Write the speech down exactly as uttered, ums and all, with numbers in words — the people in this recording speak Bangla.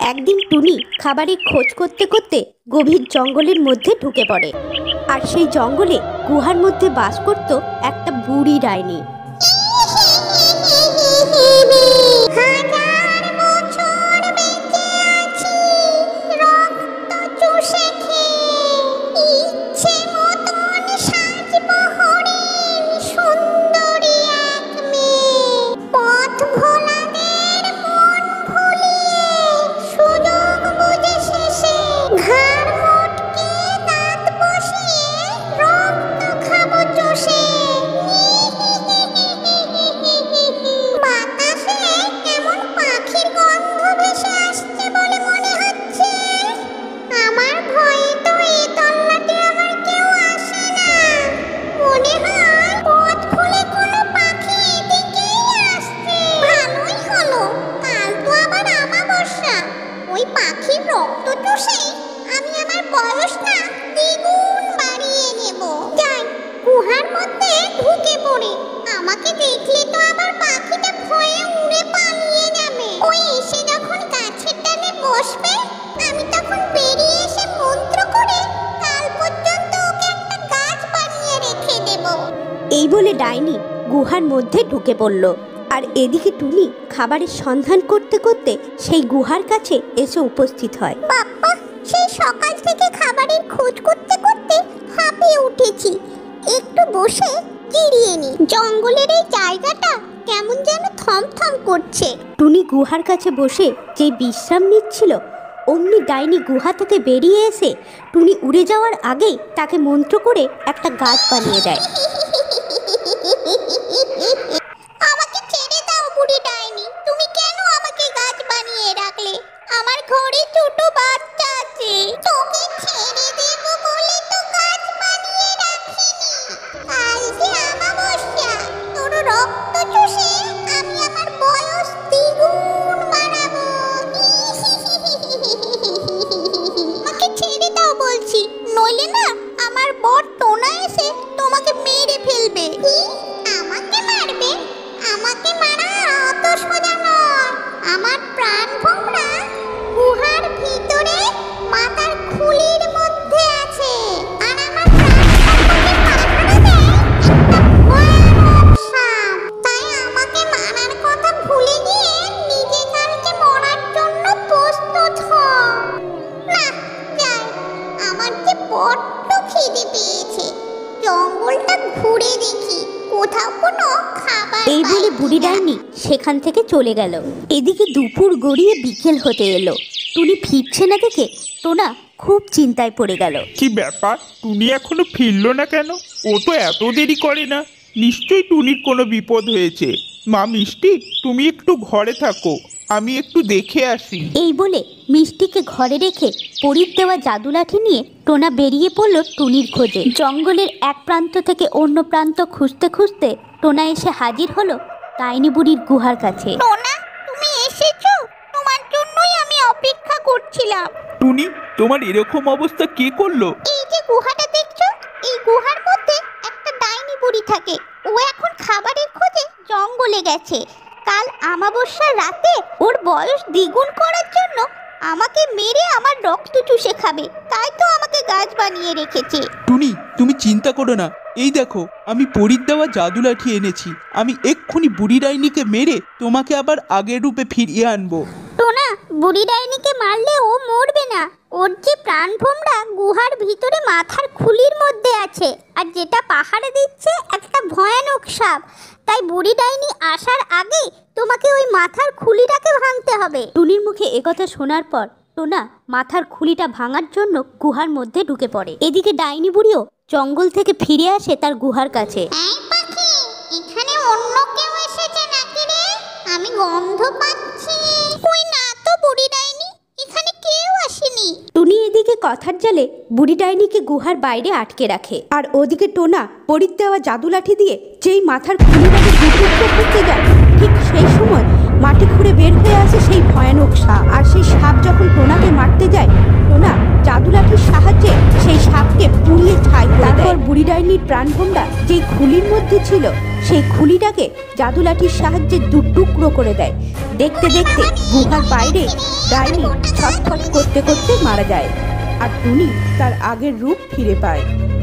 একদিন টুনি খাবারের খোঁজ করতে করতে গভীর জঙ্গলের মধ্যে ঢুকে পড়ে। আর সেই জঙ্গলে গুহার মধ্যে বাস করত একটা বুড়ি ডাইনি। এই বলে ডাইনি গুহার মধ্যে ঢুকে পড়ল। আর এদিকে টুনি খাবারের সন্ধান করতে করতে সেই গুহার কাছে এসে উপস্থিত হয়। বাবা, সেই সকাল থেকে খাবারের খোঁজ করতে করতে হাঁপিয়ে উঠেছি, একটু বসে জিরিয়ে নি। জঙ্গলের এই জায়গাটা কেমন যেন থমথম করছে। টুনি গুহার কাছে বসে যে বিশ্রাম নিচ্ছিল, অমনি ডাইনি গুহা থেকে বেরিয়ে এসে টুনি উড়ে যাওয়ার আগেই তাকে মন্ত্র করে একটা গাছ বানিয়ে দেয়। আমাকে ছেড়ে দাও বুড়ি ডাইনি, তুমি কেন আমাকে গাছ বানিয়ে রাখলে? আমার ঘরে ছোট বাচ্চা আছে, তোকে ছেড়ে দেব বলে তো গাছ বানিয়ে রাখিনি। আজ যে অমাবস্যা, তোর রক্ত চুষে আমি আমার বয়স দ্বিগুণ বাড়াবো। আমাকে ছেড়ে দাও বলছি, নইলে না আমার বর টোনা এসে তোমাকে মেরে ফেলবে। আমাকে মারবে? আমাকে মারা অত সোজা নয়। আমার প্রাণ ভোমরা গুহার ভিতরে মাথার খুলির মধ্যে আছে, আর আমার প্রাণটাকে পাহারা দেয় একটা ভয়ানক সাপ। তাই আমাকে মারার কথা ভুলে গিয়ে নিজে কালকে মরার জন্য প্রস্তুত হও। না যাই, আমার যে বড্ড খিদে পেয়েছে, জঙ্গলটা ঘুরে দেখি কোথাও কোনো খাবার। এই বলে বুড়ি ডাইনি সেখান থেকে চলে গেল। এদিকে দুপুর গড়িয়ে বিকেল হতে এলো। টুনি ফিরছে না দেখে টোনা খুব চিন্তায় পড়ে গেল। কি ব্যাপার, টুনি এখনো ফিরলো না কেন? ও তো এত দেরি করে না, নিশ্চয়ই টুনির কোনো বিপদ হয়েছে। মা মিষ্টি, তুমি একটু ঘরে থাকো, আমি একটু দেখে আসি। এই বলে মিষ্টিকে ঘরে রেখে পরীর দেওয়া জাদু লাঠি নিয়ে টোনা বেরিয়ে পড়ল টুনির খোঁজে। জঙ্গলের এক প্রান্ত থেকে অন্য প্রান্ত খুঁজতে খুঁজতে টোনা এসে হাজির হলো ডাইনি বুড়ির গুহার কাছে। টোনা, তুমি এসেছো? তোমার জন্যই আমি অপেক্ষা করছিলাম। টুনি, তোমার এরকম অবস্থা কে করলো? এই যে গুহাটা দেখছো, এই গুহার মধ্যে একটা ডাইনি বুড়ি থাকে। ও এখন খাবারের খোঁজে জঙ্গলে গেছে। কাল অমাবস্যার রাতে ওর বয়স দ্বিগুণ করার জন্য আমাকে মেরে আমার রক্ত চুষে খাবে, তাই তো আমাকে গাছ বানিয়ে রেখেছে। টুনি, তুমি চিন্তা করো না, এই দেখো আমি পরীর দেওয়া জাদু লাঠি এনেছি। আমি এক্ষুনি বুড়ি ডাইনিকে মেরে তোমাকে আবার আগের রূপে ফিরিয়ে আনবো। টোনা, বুড়ি ডাইনিকে মারলে ও মরবে না। ওর যে প্রাণ ভোমরা গুহার ভিতরে মাথার খুলির মধ্যে আছে, আর যেটা পাহাড়ে দিচ্ছে একটা ভয়ানক সাপ। তাই বুড়ি ডাইনি আসার আগে তোমাকে ওই মাথার খুলিটাকে ভাঙতে হবে। টুনির মুখে একথা শোনার পর টোনা মাথার খুলিটা ভাঙার জন্য গুহার মধ্যে ঢুকে পড়ে। এদিকে ডাইনি বুড়িও জঙ্গল থেকে ফিরে আসে তার গুহার কাছে। এই পাখি, এখানে অন্য কেউ এসেছে নাকি রে? আমি গন্ধ পাচ্ছি। কই না তো বুড়ি ডাইনি, এখানে কেউ আসেনি। টুনি এদিকে কথার জালে বুড়ি ডাইনিকে গুহার বাইরে আটকে রাখে, আর ওদিকে টোনা পরীর দেওয়া জাদু লাঠি দিয়ে যেই মাথার খুলিটাকে বিকৃত করতে যায়, ঠিক সেই সময় মাটি খুঁড়ে বের হয়ে আসে সেই ভয়ানক সাপ। আর সেই সাপ যখন টোনাকে মারতে যায়, টোনা জাদু লাঠির সাহায্যে সেই সাপকে পুড়িয়ে ছাই করে দেয়। তারপর বুড়ি ডাইনির প্রাণভোমরা যেই খুলির মধ্যে ছিল সেই খুলিটাকে জাদু লাঠির সাহায্যে দু টুকরো করে দেয়। দেখতে দেখতে গুহার বাইরে ডাইনি ছটফট করতে করতে মারা যায় আর টুনি তার আগের রূপ ফিরে পায়।